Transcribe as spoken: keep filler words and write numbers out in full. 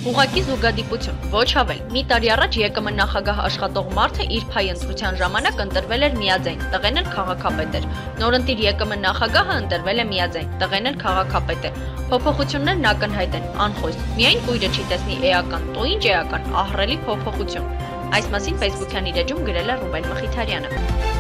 Ուղղակի զուգադիպություն, ոչ ավել։ Մի տարի առաջ ԵԿՄ նախագահ աշխատող մարդը իր փայ ընտրության ժամանակ ընտրվել էր միաձայն, տղեն էլ քաղաքապետ էր։ Նորընտիր ԵԿՄ նախագահը ընտրվել է միաձայն, տղեն էլ քաղաքապետ է։ Փոփոխություններն ակնհայտ են, անխոս։ Միայն կույրը չի տեսնի էական, տո ինչ էական, ահռելի փոփոխություն։ Այս մասին Facebook-յան իր էջում գրել է Ռուբեն Մխիթարյանը։